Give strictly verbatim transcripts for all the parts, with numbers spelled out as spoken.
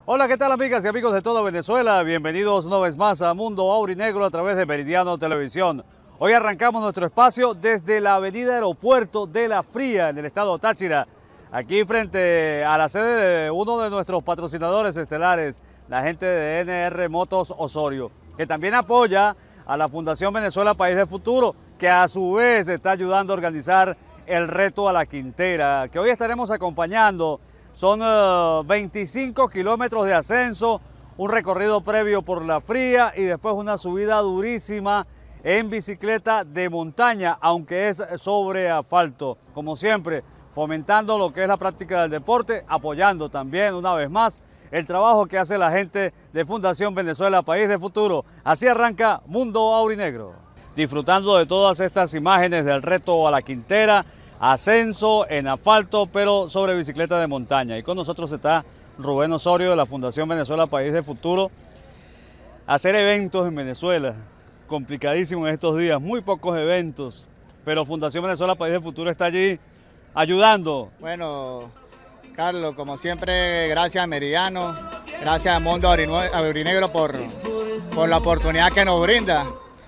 Hola, ¿qué tal amigas y amigos de toda Venezuela? Bienvenidos una vez más a Mundo Aurinegro a través de Meridiano Televisión. Hoy arrancamos nuestro espacio desde la avenida Aeropuerto de La Fría, en el estado Táchira, aquí frente a la sede de uno de nuestros patrocinadores estelares, la gente de N R Motos Osorio, que también apoya a la Fundación Venezuela País del Futuro, que a su vez está ayudando a organizar el reto a la Quintera, que hoy estaremos acompañando. Son uh, veinticinco kilómetros de ascenso, un recorrido previo por La Fría y después una subida durísima en bicicleta de montaña, aunque es sobre asfalto. Como siempre, fomentando lo que es la práctica del deporte, apoyando también una vez más el trabajo que hace la gente de Fundación Venezuela País del Futuro. Así arranca Mundo Aurinegro, disfrutando de todas estas imágenes del reto a la Quintera, ascenso en asfalto, pero sobre bicicleta de montaña. Y con nosotros está Rubén Osorio de la Fundación Venezuela País del Futuro. Hacer eventos en Venezuela, complicadísimo en estos días, muy pocos eventos, pero Fundación Venezuela País del Futuro está allí ayudando. Bueno, Carlos, como siempre, gracias a Meridiano, gracias a Mundo Aurinegro por, por la oportunidad que nos brinda.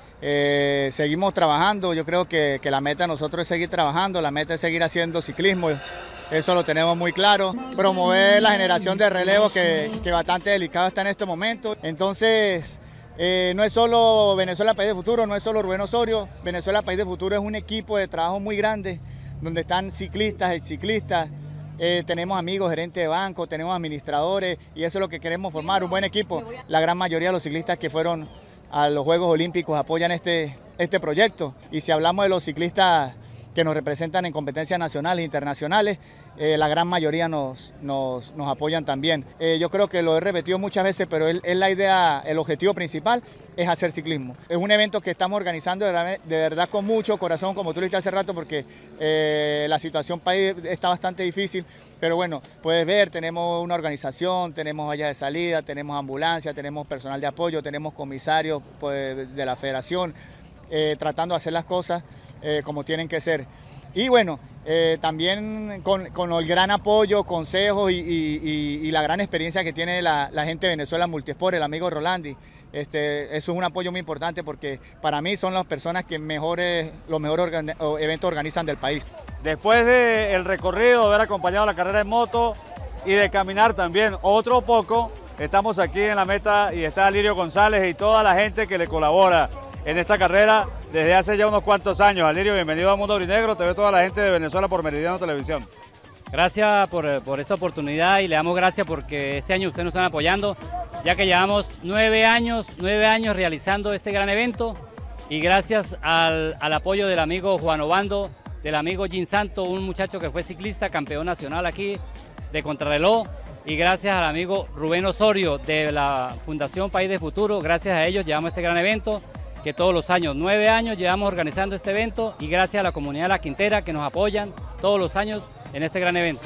Eh, seguimos trabajando, yo creo que, que la meta de nosotros es seguir trabajando, la meta es seguir haciendo ciclismo, eso lo tenemos muy claro, promover la generación de relevo que, que bastante delicado está en este momento. Entonces, eh, no es solo Venezuela País del Futuro, no es solo Rubén Osorio, Venezuela País del Futuro es un equipo de trabajo muy grande, donde están ciclistas, exciclistas, eh, tenemos amigos, gerentes de banco, tenemos administradores, y eso es lo que queremos formar, un buen equipo. La gran mayoría de los ciclistas que fueron a los Juegos Olímpicos apoyan este, este proyecto, y si hablamos de los ciclistas que nos representan en competencias nacionales e internacionales, eh, la gran mayoría nos, nos, nos apoyan también. Eh, yo creo que lo he repetido muchas veces, pero es, es la idea, el objetivo principal es hacer ciclismo. Es un evento que estamos organizando de verdad, de verdad con mucho corazón, como tú lo dijiste hace rato, porque eh, la situación país está bastante difícil, pero bueno, puedes ver, tenemos una organización, tenemos vallas de salida, tenemos ambulancia, tenemos personal de apoyo, tenemos comisarios pues, de la federación, eh, tratando de hacer las cosas Eh, como tienen que ser. Y bueno, eh, también con, con el gran apoyo, consejos y, y, y, y la gran experiencia que tiene la, la gente de Venezuela Multisport, el amigo Rolandi. Este, eso es un apoyo muy importante porque para mí son las personas que mejores, los mejores organ eventos organizan del país. Después del recorrido, de haber acompañado la carrera en moto y de caminar también otro poco, estamos aquí en la meta y está Alirio González y toda la gente que le colabora en esta carrera desde hace ya unos cuantos años. Alirio, bienvenido a Mundo Aurinegro, te ve toda la gente de Venezuela por Meridiano Televisión. Gracias por, por esta oportunidad y le damos gracias porque este año ustedes nos están apoyando, ya que llevamos nueve años, nueve años realizando este gran evento, y gracias al, al apoyo del amigo Juan Obando, del amigo Jim Santo, un muchacho que fue ciclista, campeón nacional aquí de contrarreloj, y gracias al amigo Rubén Osorio de la Fundación País del Futuro, gracias a ellos llevamos este gran evento, que todos los años, nueve años llevamos organizando este evento, y gracias a la comunidad de La Quintera que nos apoyan todos los años en este gran evento.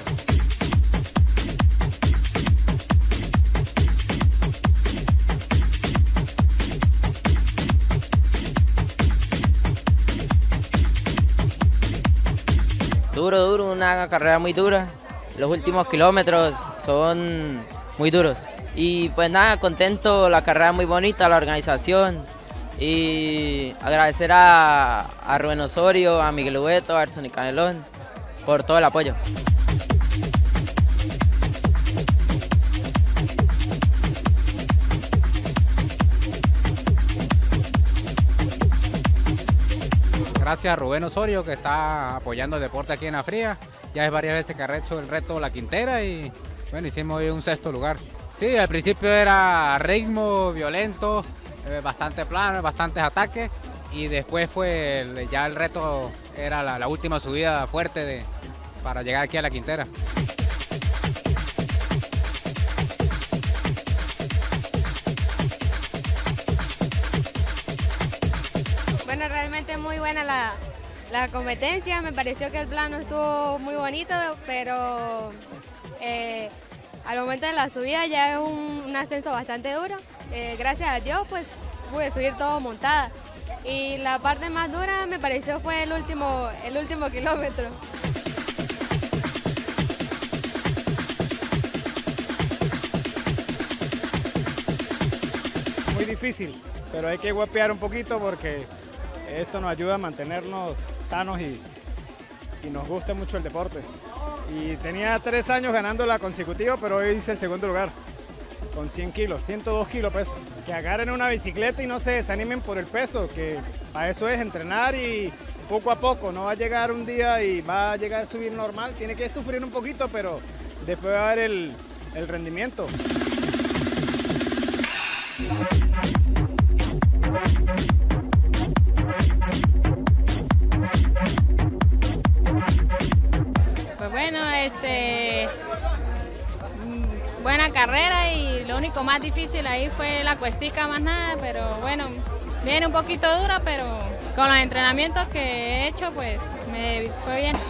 Duro, duro, una carrera muy dura. Los últimos kilómetros son muy duros. Y pues nada, contento, la carrera muy bonita, la organización. Y agradecer a, a Rubén Osorio, a Miguel Ubeto, a Erson y Canelón por todo el apoyo. Gracias a Rubén Osorio que está apoyando el deporte aquí en La Fría. Ya es varias veces que ha hecho el reto La Quintera y bueno, hicimos hoy un sexto lugar. Sí, al principio era ritmo violento, bastante plano, bastantes ataques, y después pues ya el reto era la, la última subida fuerte de, para llegar aquí a La Quintera. Bueno, realmente muy buena la, la competencia, me pareció que el plano estuvo muy bonito, pero eh, al momento de la subida ya es un, un ascenso bastante duro. Eh, gracias a Dios pues pude subir todo montada, y la parte más dura me pareció fue el último, el último kilómetro. muy difícil, pero hay que guapear un poquito porque esto nos ayuda a mantenernos sanos y, y nos gusta mucho el deporte. Y tenía tres años ganando la consecutiva, pero hoy hice el segundo lugar con cien kilos, ciento dos kilos peso. Que agarren una bicicleta y no se desanimen por el peso, que para eso es entrenar y poco a poco, no va a llegar un día y va a llegar a subir normal, tiene que sufrir un poquito, pero después va a haber el, el rendimiento. Pues bueno, este, buena carrera y lo único más difícil ahí fue la cuestica más nada, pero bueno, viene un poquito dura, pero con los entrenamientos que he hecho pues me fue bien.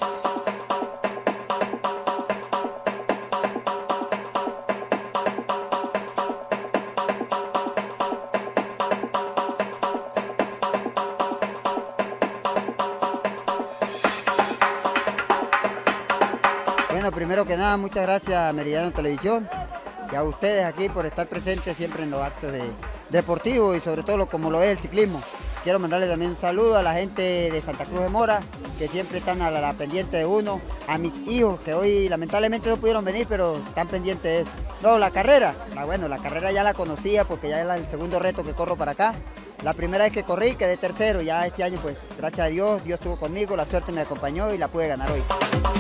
Bueno, primero que nada, muchas gracias a Meridiano Televisión y a ustedes aquí por estar presentes siempre en los actos de, deportivos y sobre todo lo, como lo es el ciclismo. Quiero mandarle también un saludo a la gente de Santa Cruz de Mora, que siempre están a la, la pendiente de uno, a mis hijos, que hoy lamentablemente no pudieron venir, pero están pendientes de eso. No, la carrera, la, bueno, la carrera ya la conocía porque ya es el segundo reto que corro para acá. La primera vez que corrí quedé tercero, ya este año pues gracias a Dios, Dios estuvo conmigo, la suerte me acompañó y la pude ganar hoy.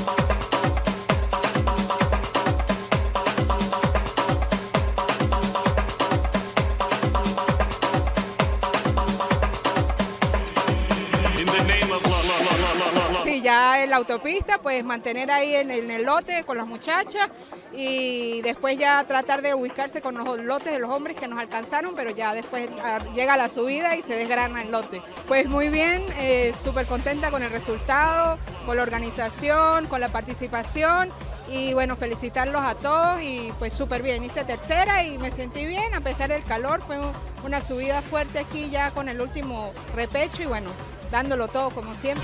Ya en la autopista, pues mantener ahí en el, en el lote con las muchachas y después ya tratar de ubicarse con los lotes de los hombres que nos alcanzaron, pero ya después llega la subida y se desgrana el lote. Pues muy bien, eh, súper contenta con el resultado, con la organización, con la participación y bueno, felicitarlos a todos y pues súper bien, hice tercera y me sentí bien a pesar del calor, fue una subida fuerte aquí ya con el último repecho y bueno, dándolo todo como siempre.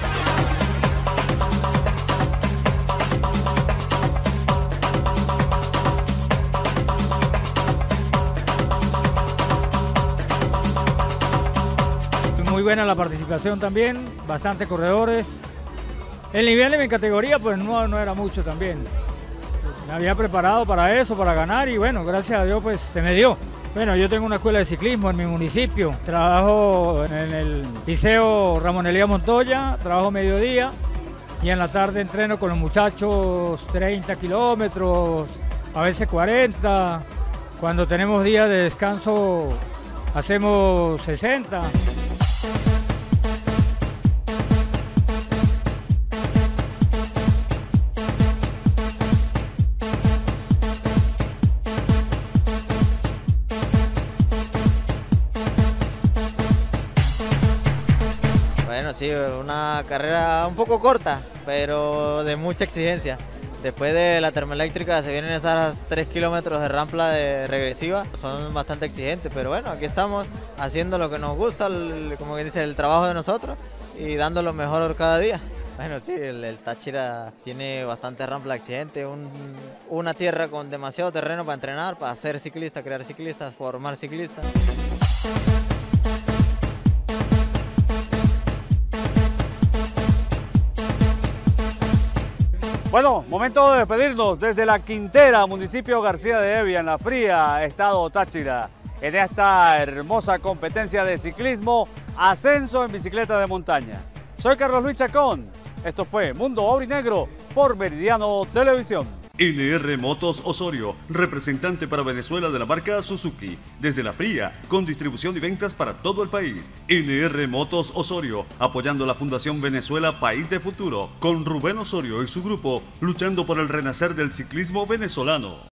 Muy buena la participación también, bastante corredores. El nivel de mi categoría pues no, no era mucho también. Me había preparado para eso, para ganar y bueno, gracias a Dios pues se me dio. Bueno, yo tengo una escuela de ciclismo en mi municipio, trabajo en el Liceo Ramón Elías Montoya, trabajo mediodía y en la tarde entreno con los muchachos treinta kilómetros, a veces cuarenta, cuando tenemos días de descanso hacemos sesenta. Bueno, sí, una carrera un poco corta, pero de mucha exigencia. Después de la termoeléctrica se vienen esas tres kilómetros de rampa de regresiva, son bastante exigentes, pero bueno, aquí estamos haciendo lo que nos gusta, el, como que dice, el trabajo de nosotros y dando lo mejor cada día. Bueno, sí, el, el Táchira tiene bastante rampa exigente, un, una tierra con demasiado terreno para entrenar, para ser ciclista, crear ciclistas, formar ciclistas. Bueno, momento de despedirnos desde La Quintera, municipio García de Hevia, en La Fría, estado Táchira, en esta hermosa competencia de ciclismo, ascenso en bicicleta de montaña. Soy Carlos Luis Chacón, esto fue Mundo Aurinegro por Meridiano Televisión. L R Motos Osorio, representante para Venezuela de la marca Suzuki, desde La Fría, con distribución y ventas para todo el país. L R Motos Osorio, apoyando la Fundación Venezuela País de Futuro, con Rubén Osorio y su grupo, luchando por el renacer del ciclismo venezolano.